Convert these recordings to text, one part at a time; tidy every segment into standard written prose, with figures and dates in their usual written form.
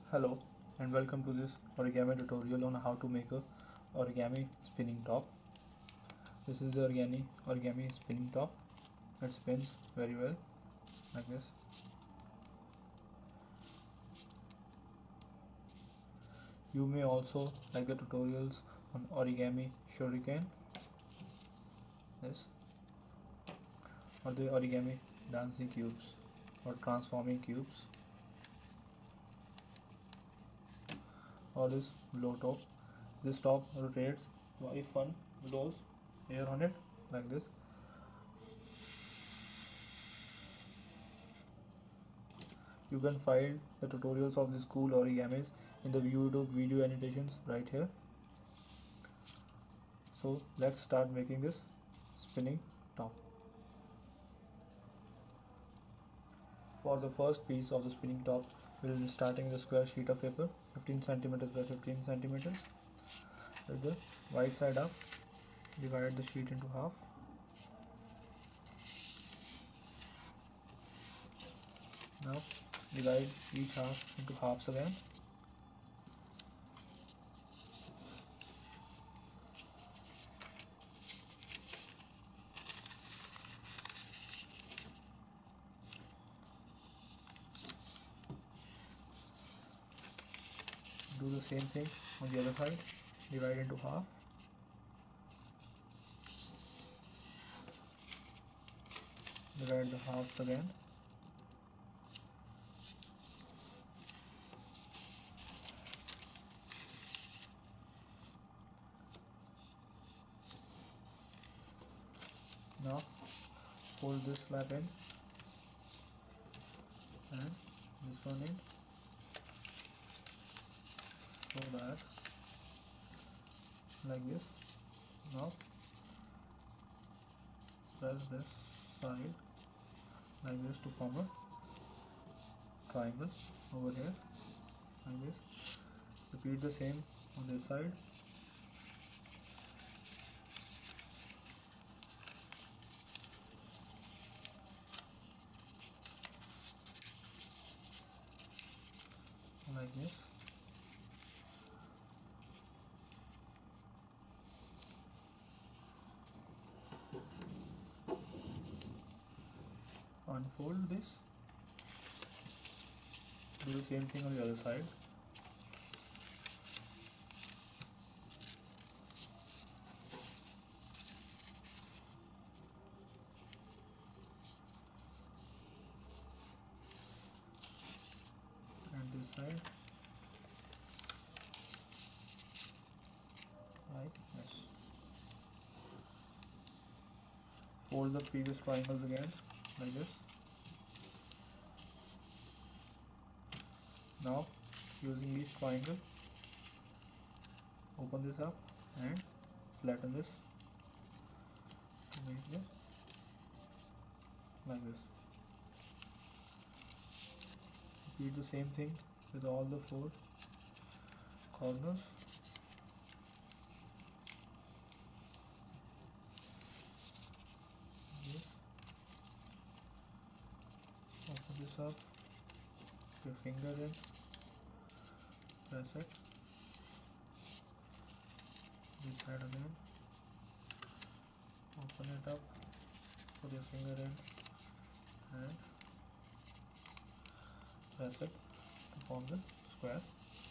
Hello and welcome to this origami tutorial on how to make a origami spinning top. This is the origami spinning top. It spins very well like this. You may also like the tutorials on origami shuriken, this, or the origami dancing cubes or transforming cubes, or this blow top. This top rotates if one blows air on it like this. You can find the tutorials of these cool origamis in the YouTube video annotations right here. So let's start making this spinning top. For the first piece of the spinning top, we will be starting with a square sheet of paper 15 centimeters by 15 centimeters. With the right side up, divide the sheet into half. Now divide each half into halves again. Do the same thing on the other side. Divide into half. Divide the halves again. Now fold this flap in and this one in, so that like this. Now press this side like this to form a triangle over here like this. Repeat the same on this side. Like this. Unfold this. Do the same thing on the other side. And this side like this. Fold the previous triangles again like this. Now using each triangle, open this up and flatten this to make this like this. Repeat the same thing with all the four corners. Open this up, put your finger in, press it, this side again, open it up, put your finger in and press it to form the square.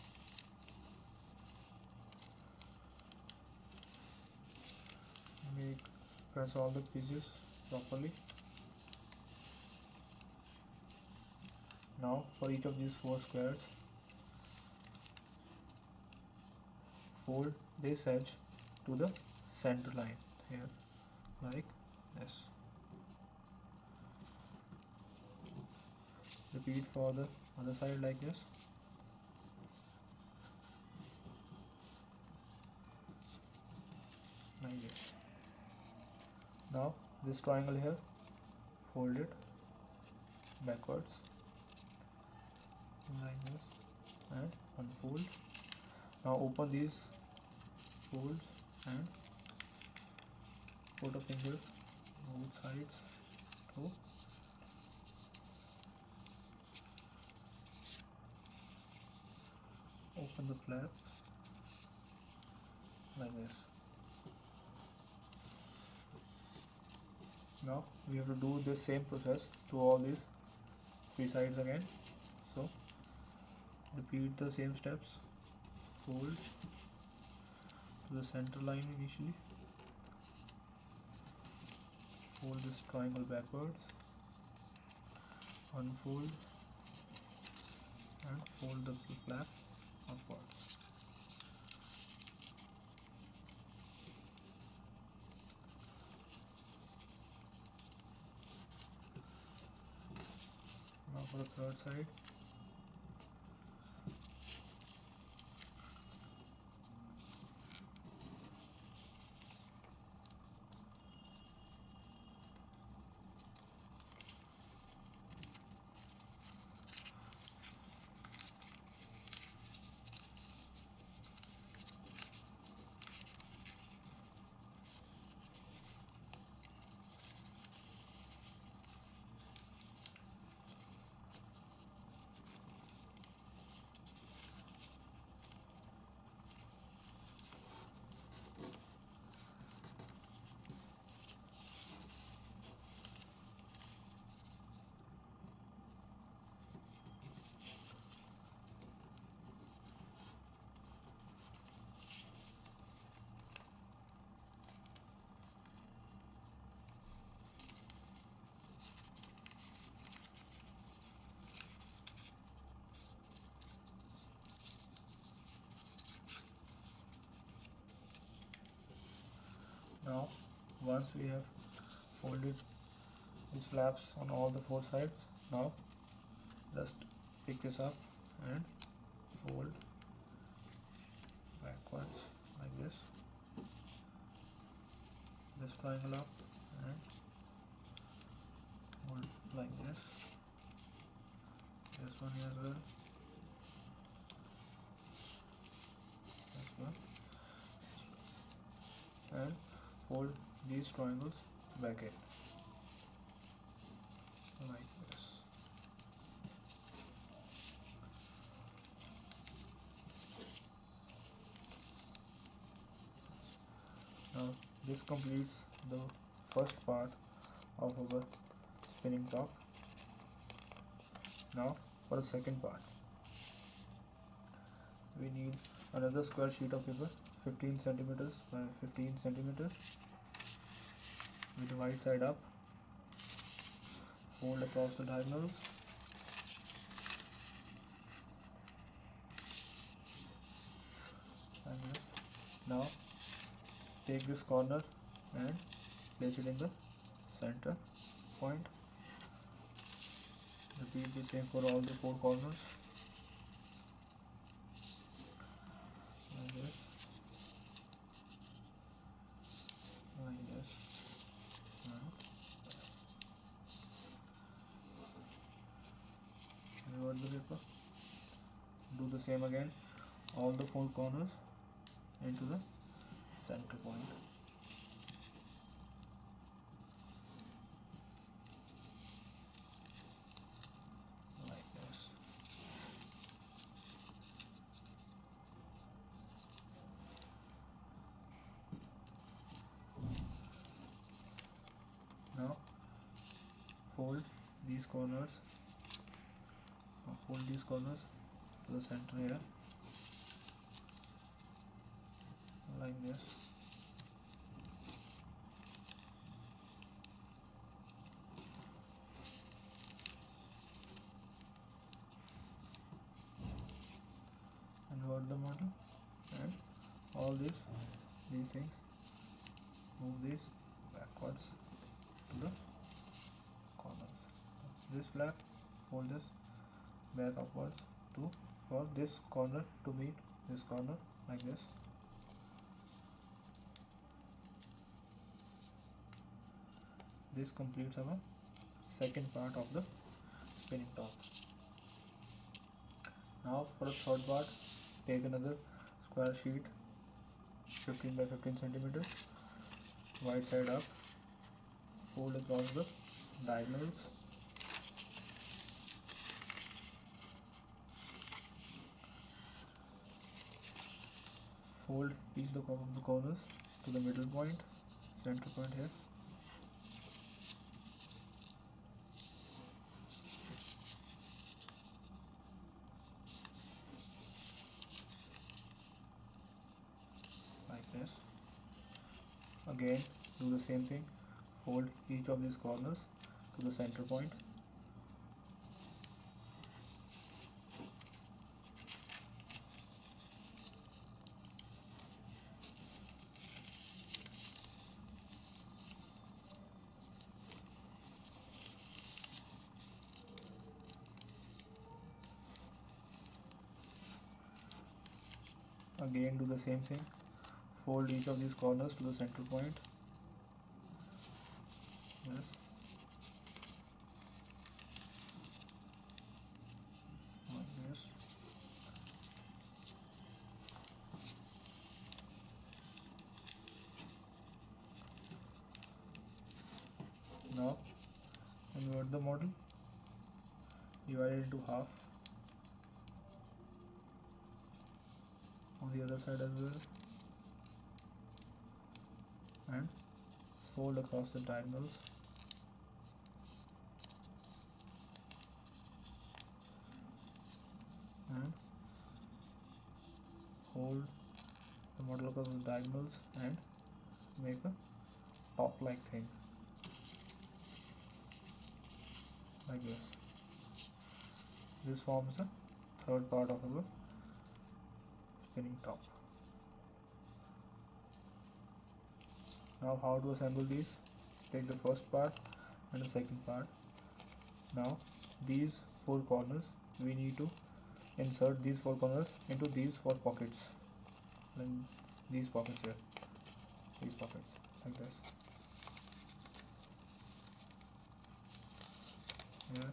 Press all the pieces properly. Now for each of these four squares, fold this edge to the center line here like this. Repeat for the other side like this. Like this. Now this triangle here, fold it backwards like this and unfold. Now open these folds and put a finger both sides to open the flap like this. Now we have to do this same process to all these three sides again. So repeat the same steps. Fold to the center line initially. Fold this triangle backwards. Unfold and fold the flap upwards. Now for the third side. Now once we have folded these flaps on all the four sides, now just pick this up and fold backwards like this. This triangle up and fold like this. This one here as well. This one. And fold these triangles back in like this. Now this completes the first part of our spinning top. Now for the second part, we need another square sheet of paper 15 centimeters by 15 centimeters with the right side up. Fold across the diagonals. Like this. Now take this corner and place it in the center point. Repeat the same for all the four corners. Like this. Like this. Revert the paper. Do the same again. All the four corners into the center point. Like this. Now fold these corners. Fold these corners to the center here. Like this. Invert the model and all these things, move these backwards to the corners. This flap, fold this back upwards to for this corner to meet this corner like this. This completes our second part of the spinning top. Now for the third part, take another square sheet 15 by 15 centimeters, right side up, fold across the diagonals. fold each of the corners to the middle point, center point here. Like this. Again, do the same thing, fold each of these corners to the center point. Again, do the same thing, fold each of these corners to the center point. Yes. Like this. Now invert the model, divide it into half on the other side as well, and fold across the diagonals. And hold the model across the diagonals and make a top like thing like this. This forms the third part of our spinning top. Now how to assemble these? Take the first part and the second part. Now these four corners, we need to insert these four corners into these four pockets, and these pockets here, these pockets like this. Yeah.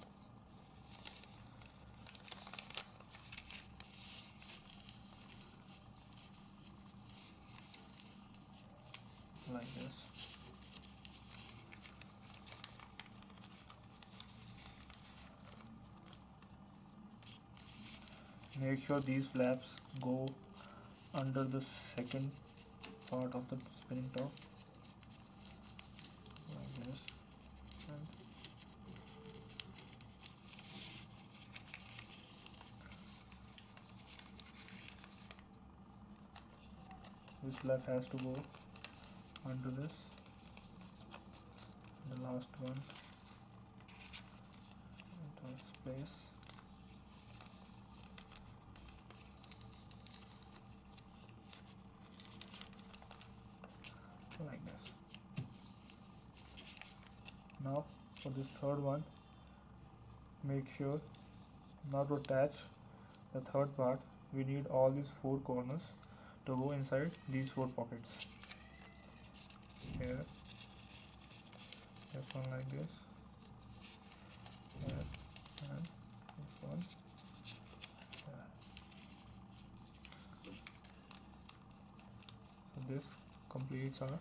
Like this. Make sure these flaps go under the second part of the spinning top like this, and this flap has to go under this, the last one into its place. Like this. Now for this third one, make sure not to attach the third part. We need all these four corners to go inside these four pockets. Here, this one like this, here, and this one here. So this completes our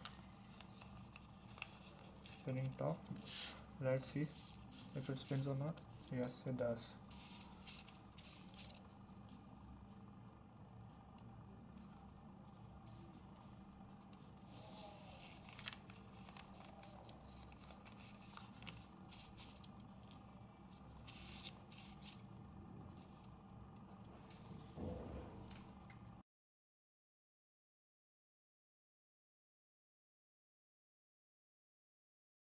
spinning top. Let's see if it spins or not. Yes, it does.